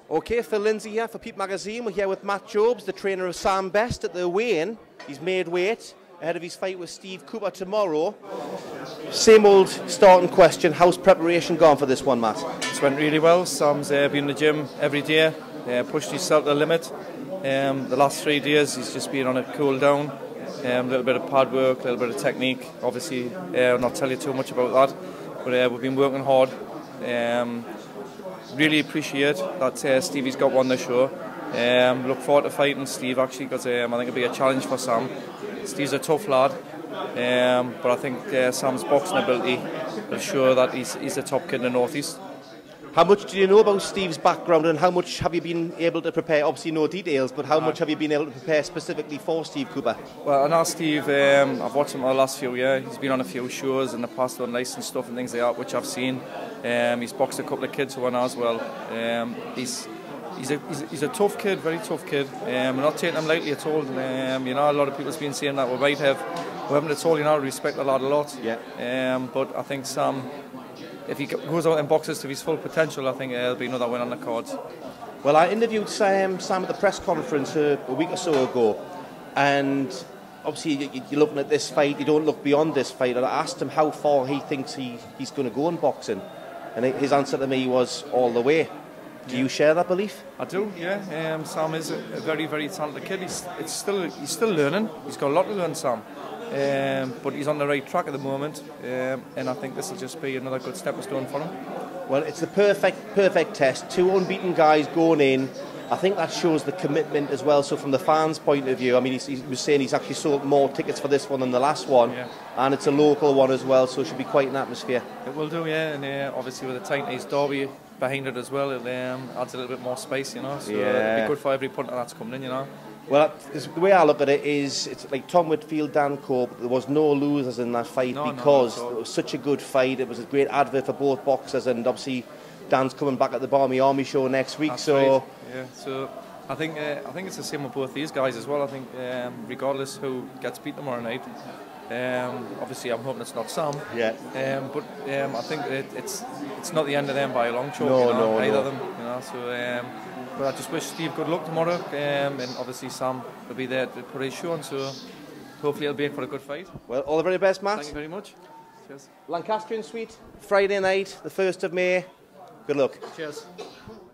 Okay, Phil Lindsay here for Peep Magazine. We're here with Matt Jobs, the trainer of Sam Best at the weigh-in. He's made weight ahead of his fight with Steve Cooper tomorrow. Same old starting question, how's preparation gone for this one, Matt? It's went really well. Sam's been in the gym every day, pushed himself to the limit. The last 3 days he's just been on a cool down, a little bit of pad work, a little bit of technique. Obviously, I'll not tell you too much about that, but we've been working hard. Really appreciate that Stevie's got one this show. Look forward to fighting Steve actually, because I think it'll be a challenge for Sam. Steve's a tough lad, but I think Sam's boxing ability will show that he's a top kid in the North East. How much do you know about Steve's background, and how much have you been able to prepare? Obviously no details, but how much have you been able to prepare specifically for Steve Cooper? Well, I know Steve, I've watched him for the last few years. He's been on a few shows in the past on licensed stuff and things like that, which I've seen. He's boxed a couple of kids who are now as well. He's a tough kid, very tough kid. We're not taking him lightly at all. You know, a lot of people's been saying that we haven't at all. You know, respect the lad a lot. Yeah. But I think Sam, if he goes out and boxes to his full potential, I think there'll be another win on the cards. Well, I interviewed Sam at the press conference a week or so ago, and obviously you're looking at this fight, you don't look beyond this fight, and I asked him how far he thinks he's going to go in boxing, and his answer to me was all the way. Do you share that belief? I do, yeah. Sam is a very, very talented kid. He's still learning. He's got a lot to learn, Sam. But he's on the right track at the moment, and I think this will just be another good stepping stone for him. Well, it's the perfect test. 2 unbeaten guys going in. I think that shows the commitment as well. So from the fans' point of view, I mean, he was saying he's actually sold more tickets for this one than the last one, and it's a local one as well, so it should be quite an atmosphere. It will do, yeah, and obviously with the Titans derby behind it as well, it adds a little bit more space, you know, so it'll be good for every punter that's coming in, you know. Well, the way I look at it is, it's like Tom Whitfield, Dan Cope, there was no losers in that fight because it was such a good fight. It was a great advert for both boxers, and obviously Dan's coming back at the Barmy Army show next week. That's right. Yeah, so I think it's the same with both these guys as well. I think regardless who gets beat tomorrow night, obviously I'm hoping it's not Sam. Yeah. But I think it's not the end of them by a long chalk. No, either of them. You know, so. But I just wish Steve good luck tomorrow, and obviously Sam will be there to put his show on, so hopefully it'll be in for a good fight. Well, all the very best, Matt. Thank you very much. Cheers. Lancastrian Suite, Friday night, the 1st of May. Good luck. Cheers.